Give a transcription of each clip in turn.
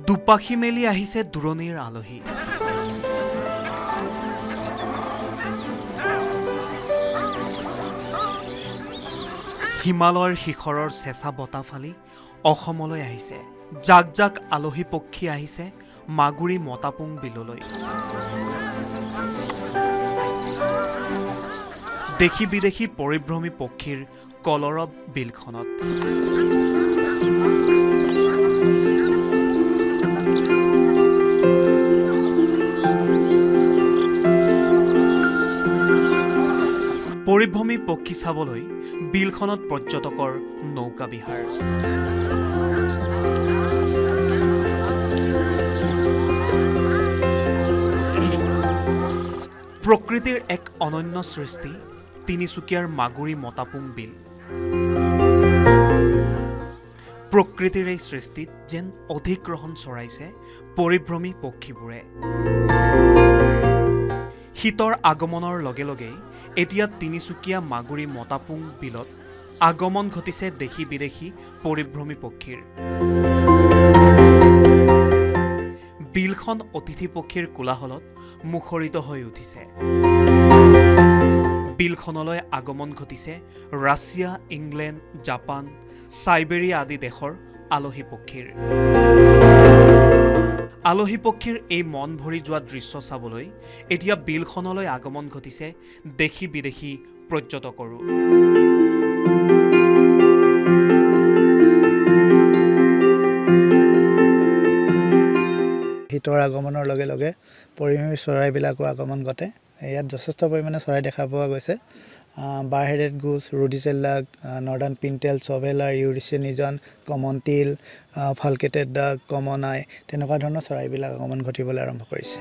দুপাখি মেলি আহিছে দুৰণিৰ আলহী হিমালয়ৰ শিখৰৰ চেঁচা বতাহ ফালি অসমলৈ আহিছে জাক জাক আলহী পক্ষী আহিছে মাগুৰী মতাপুং বিললৈ দেখি বিদেশী পৰিভ্ৰমী পক্ষীৰ কলৰৱ বিলখনত পৰিভ্ৰমী পক্ষী চাবলৈ বিলখনত পৰ্যটকৰ নৌকা বিহাৰ প্ৰকৃতিৰ এক অনন্য সৃষ্টি তিনিচুকীয়াৰ মাগুৰী মতাপুং বিল প্ৰকৃতিৰ এই সৃষ্টিত যেন অধিগ্ৰহণ চৰাইছে পৰিভ্ৰমী পক্ষীবোৰে শীতৰ আগমনৰ লগে লগে এতিয়া তিনিচুকীয়া মাগুৰী মতাপুং বিলত আগমন ঘটিছে দেশী বিদেশী পৰিভ্ৰমী পক্ষীৰ বিলখন অতিথি পক্ষীৰ কোলাহলত মুখৰিত হৈ উঠিছে বিলখনলৈ আগমন ঘটিছে ৰাছিয়া ইংলেণ্ড জাপান সাইবেৰিয়া আদি দেশৰ আলহী পক্ষীৰ এই মন ভৰি যোৱা দৃশ্য চাবলৈ এতিয়া বিলখনলৈ আগমন ঘটিছে দেশী বিদেশী পৰ্যটকৰো শীতৰ আগমনৰ লগে লগে পৰিভ্ৰমী চৰাইবিলাকৰ আগমন ঘটে ইয়াত যথেষ্ট পৰিমাণে চৰাই দেখা পোৱা গৈছে bar headed goose ruddy shelduck northern pintail shoveler Eurasian wigeon common teal falcated ডাক কমন আই তেনেকুৱা ধৰণৰ চৰাইবিলাক আগমন ঘটিবলৈ আৰম্ভ কৰিছে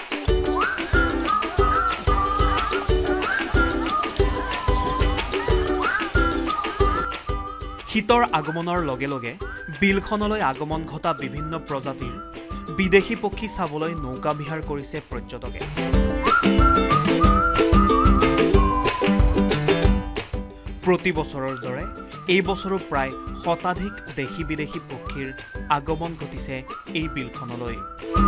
শীতৰ আগমনৰ লগে লগে বিলখনলৈ আগমন ঘটা বিভিন্ন প্ৰজাতিৰ বিদেশী পক্ষী চাবলৈ নৌকা বিহাৰ কৰিছে পৰ্যটকে প্ৰতি বছৰৰ দৰে এই বছৰো প্ৰায় শতাধিক দেশী বিদেশী পক্ষীৰ আগমন ঘটিছে এই বিলখনলৈ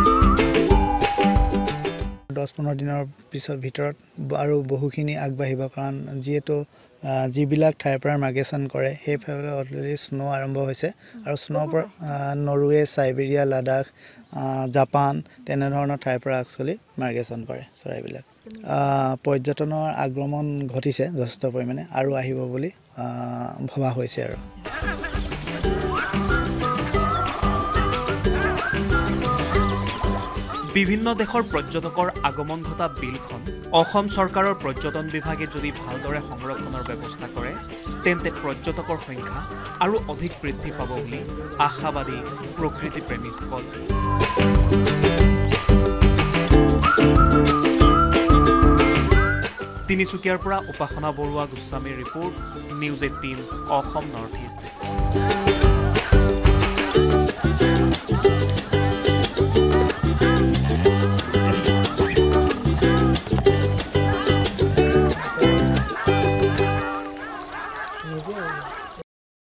10-15 দিনৰ পিছৰ ভিতৰত আৰু বহুখিনি আগবাঢ়িব কাৰণ যিহেতু যিবিলাক ঠাইৰ পৰা মাইগ্ৰেশ্যন কৰে সেইফালে অলৰেডি স্নো আৰম্ভ হৈছে আৰু স্নোৰ পৰা নৰৱে সাইবেৰিয়া লাডাখ জাপান তেনেধৰণৰ ঠাইৰ পৰা একচুৱেলি মাইগ্ৰেশ্যন কৰে চৰাইবিলাক পৰ্যটনৰ আগমন ঘটিছে যথেষ্ট পৰিমাণে আৰু আহিব বুলি ভবা হৈছে আৰু বিভিন্ন দেশৰ পৰ্যটকৰ আগমন ঘটা বিলখন অসম চৰকাৰৰ পৰ্যটন বিভাগে যদি ভালদৰে সংৰক্ষণৰ ব্যৱস্থা কৰে তেন্তে পৰ্যটকৰ সংখ্যা আৰু অধিক বৃদ্ধি পাব বুলি আশাবাদী প্ৰকৃতি প্ৰেমীসকল তিনিচুকীয়াৰ পৰা উপাসনা বৰুৱা গোস্বামীৰ report news 18 Assam north east